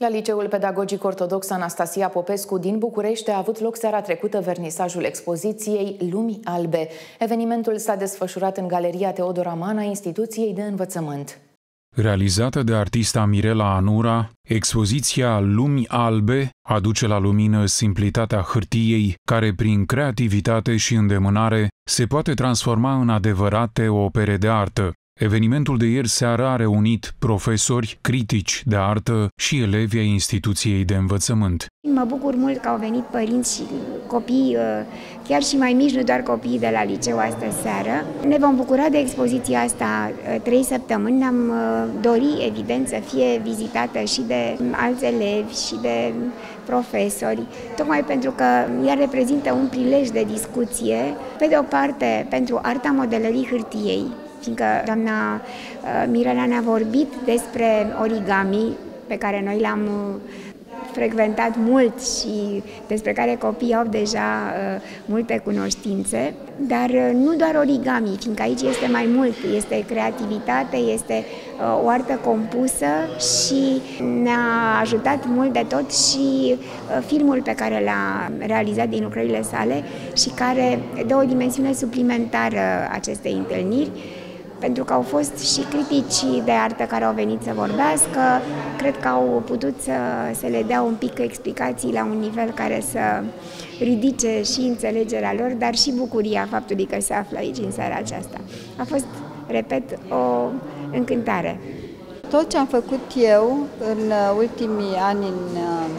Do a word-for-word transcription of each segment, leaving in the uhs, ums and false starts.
La Liceul Pedagogic Ortodox Anastasia Popescu din București a avut loc seara trecută vernisajul expoziției Lumi Albe. Evenimentul s-a desfășurat în Galeria Teodor Aman a Instituției de Învățământ. Realizată de artista Mirela Anura, expoziția Lumi Albe aduce la lumină simplitatea hârtiei, care prin creativitate și îndemânare se poate transforma în adevărate opere de artă. Evenimentul de ieri seara a reunit profesori, critici de artă și elevi ai Instituției de Învățământ. Mă bucur mult că au venit părinți și copii, chiar și mai mici, nu doar copiii de la liceu astă seară. Ne vom bucura de expoziția asta trei săptămâni. Ne-am dorit, evident, să fie vizitată și de alți elevi și de profesori, tocmai pentru că ea reprezintă un prilej de discuție, pe de o parte, pentru arta modelării hârtiei, fiindcă doamna Mirela ne-a vorbit despre origami, pe care noi l-am frecventat mult și despre care copiii au deja uh, multe cunoștințe, dar uh, nu doar origami, fiindcă aici este mai mult, este creativitate, este uh, o artă compusă și ne-a ajutat mult de tot și uh, filmul pe care l-a realizat din lucrările sale și care dă o dimensiune suplimentară acestei întâlniri, pentru că au fost și critici de artă care au venit să vorbească, cred că au putut să, să le dea un pic explicații la un nivel care să ridice și înțelegerea lor, dar și bucuria faptului că se află aici în seara aceasta. A fost, repet, o încântare. Tot ce am făcut eu în ultimii ani în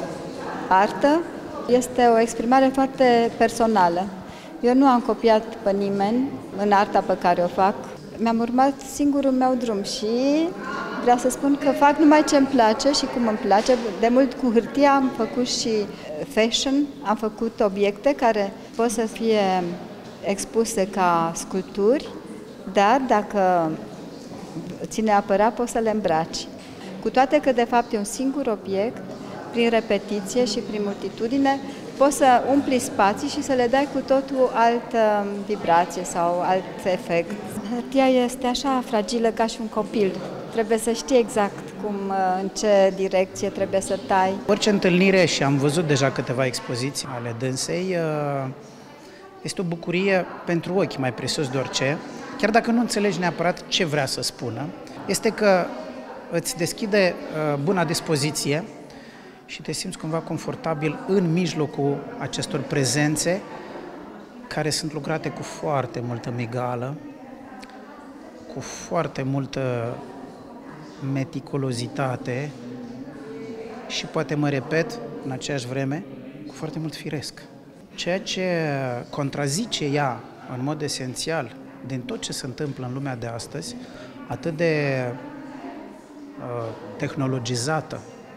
artă este o exprimare foarte personală. Eu nu am copiat pe nimeni în arta pe care o fac. Mi-am urmat singurul meu drum și vreau să spun că fac numai ce îmi place și cum îmi place. De mult cu hârtia am făcut și fashion, am făcut obiecte care pot să fie expuse ca sculpturi, dar dacă ți neapărat poți să le îmbraci. Cu toate că de fapt e un singur obiect, prin repetiție și prin multitudine, poți să umpli spații și să le dai cu totul altă vibrație sau alt efect. Hârtia este așa fragilă ca și un copil. Trebuie să știi exact cum, în ce direcție trebuie să tai. Orice întâlnire, și am văzut deja câteva expoziții ale dânsei, este o bucurie pentru ochi, mai presus de orice. Chiar dacă nu înțelegi neapărat ce vrea să spună, este că îți deschide buna dispoziție și te simți cumva confortabil în mijlocul acestor prezențe care sunt lucrate cu foarte multă migală, cu foarte multă meticulozitate și, poate mă repet, în aceeași vreme, cu foarte mult firesc. Ceea ce contrazice ea în mod esențial din tot ce se întâmplă în lumea de astăzi, atât de uh, tehnologizată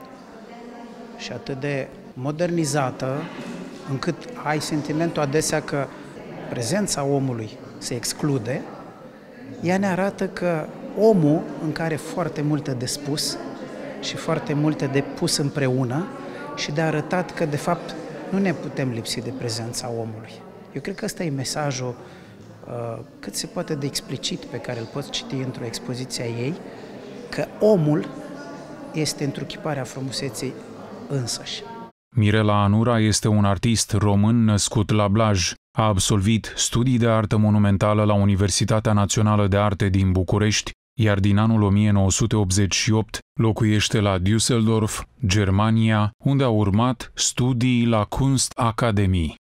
și atât de modernizată, încât ai sentimentul adesea că prezența omului se exclude, ea ne arată că omul, în care are foarte multe de spus și foarte multe de pus împreună și de arătat că, de fapt, nu ne putem lipsi de prezența omului. Eu cred că ăsta e mesajul uh, cât se poate de explicit pe care îl poți citi într-o expoziție a ei, că omul este întruchiparea frumuseței însăși. Mirela Anura este un artist român născut la Blaj. A absolvit studii de artă monumentală la Universitatea Națională de Arte din București, iar din anul o mie nouă sute optzeci și opt locuiește la Düsseldorf, Germania, unde a urmat studii la Kunstakademie.